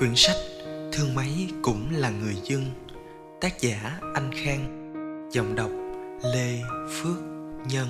Quyển sách Thương Mấy Cũng Là Người Dân, tác giả Anh Khang, giọng đọc Lê Phước Nhân.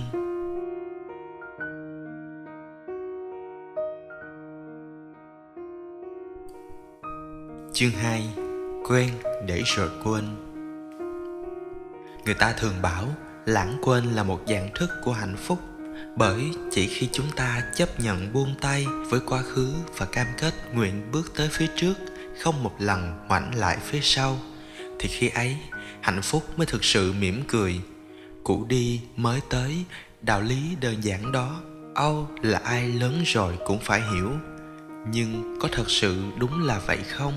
Chương 2. Quen để rồi quên. Người ta thường bảo lãng quên là một dạng thức của hạnh phúc, bởi chỉ khi chúng ta chấp nhận buông tay với quá khứ và cam kết nguyện bước tới phía trước, không một lần ngoảnh lại phía sau, thì khi ấy hạnh phúc mới thực sự mỉm cười. Cũ đi mới tới, đạo lý đơn giản đó âu là ai lớn rồi cũng phải hiểu. Nhưng có thật sự đúng là vậy không?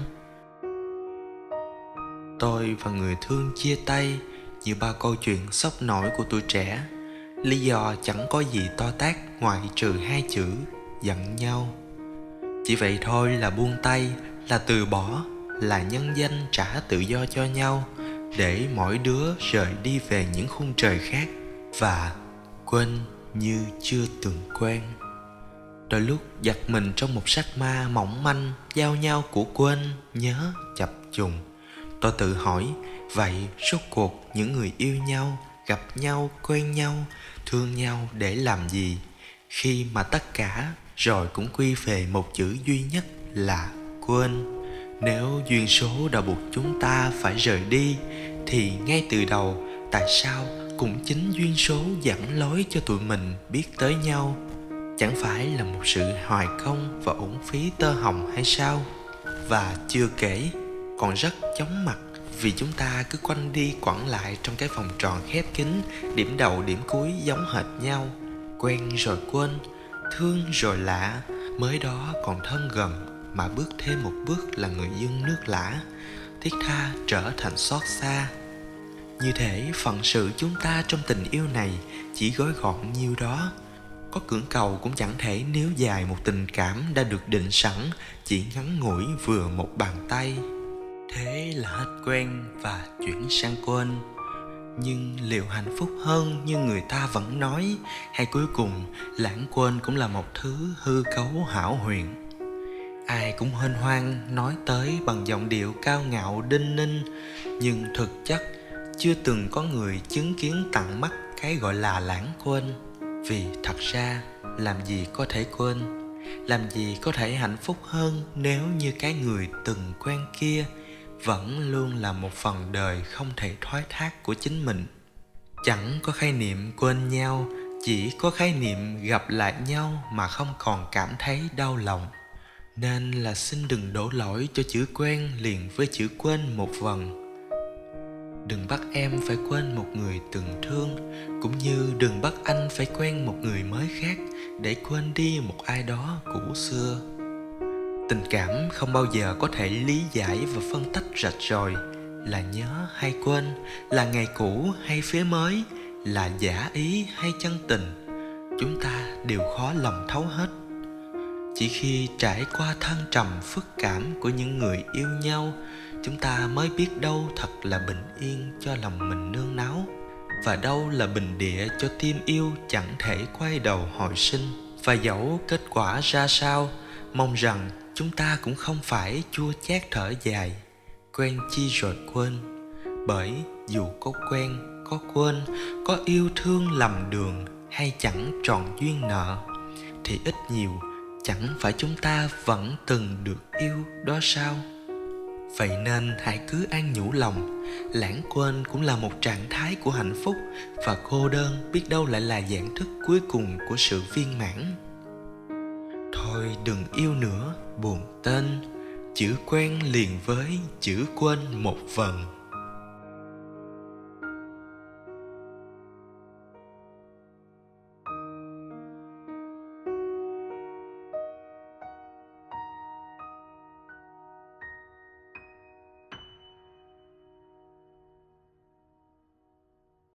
Tôi và người thương chia tay như bao câu chuyện sốc nổi của tuổi trẻ. Lý do chẳng có gì to tát ngoại trừ hai chữ giận nhau. Chỉ vậy thôi là buông tay, là từ bỏ, là nhân danh trả tự do cho nhau, để mỗi đứa rời đi về những khung trời khác và quên như chưa từng quen. Đôi lúc giật mình trong một sắc ma mỏng manh, giao nhau của quên, nhớ, chập trùng. Tôi tự hỏi, vậy rốt cuộc những người yêu nhau, gặp nhau, quen nhau, thương nhau để làm gì, khi mà tất cả rồi cũng quy về một chữ duy nhất là quên? Nếu duyên số đã buộc chúng ta phải rời đi, thì ngay từ đầu tại sao cũng chính duyên số dẫn lối cho tụi mình biết tới nhau? Chẳng phải là một sự hoài công và uổng phí tơ hồng hay sao? Và chưa kể, còn rất chóng mặt, vì chúng ta cứ quanh đi quẩn lại trong cái vòng tròn khép kín, điểm đầu điểm cuối giống hệt nhau. Quen rồi quên, thương rồi lạ, mới đó còn thân gần, mà bước thêm một bước là người dân nước lã, thiết tha trở thành xót xa. Như thể phận sự chúng ta trong tình yêu này chỉ gói gọn nhiêu đó. Có cưỡng cầu cũng chẳng thể níu dài một tình cảm đã được định sẵn, chỉ ngắn ngủi vừa một bàn tay. Thế là hết quen và chuyển sang quên. Nhưng liệu hạnh phúc hơn như người ta vẫn nói, hay cuối cùng lãng quên cũng là một thứ hư cấu hão huyền? Ai cũng hân hoan nói tới bằng giọng điệu cao ngạo đinh ninh, nhưng thực chất chưa từng có người chứng kiến tận mắt cái gọi là lãng quên. Vì thật ra làm gì có thể quên, làm gì có thể hạnh phúc hơn nếu như cái người từng quen kia vẫn luôn là một phần đời không thể thoái thác của chính mình. Chẳng có khái niệm quên nhau, chỉ có khái niệm gặp lại nhau mà không còn cảm thấy đau lòng. Nên là xin đừng đổ lỗi cho chữ quen liền với chữ quên một vần. Đừng bắt em phải quên một người từng thương, cũng như đừng bắt anh phải quen một người mới khác để quên đi một ai đó cũ xưa. Tình cảm không bao giờ có thể lý giải và phân tách rạch ròi, là nhớ hay quên, là ngày cũ hay phía mới, là giả ý hay chân tình. Chúng ta đều khó lòng thấu hết. Chỉ khi trải qua thăng trầm phức cảm của những người yêu nhau, chúng ta mới biết đâu thật là bình yên cho lòng mình nương náu, và đâu là bình địa cho tim yêu chẳng thể quay đầu hồi sinh. Và dẫu kết quả ra sao, mong rằng chúng ta cũng không phải chua chát thở dài, quen chi rồi quên. Bởi dù có quen, có quên, có yêu thương lầm đường hay chẳng tròn duyên nợ, thì ít nhiều chẳng phải chúng ta vẫn từng được yêu đó sao? Vậy nên hãy cứ an nhủ lòng, lãng quên cũng là một trạng thái của hạnh phúc, và cô đơn biết đâu lại là dạng thức cuối cùng của sự viên mãn. Thôi đừng yêu nữa buồn tên, chữ quen liền với chữ quên một vần.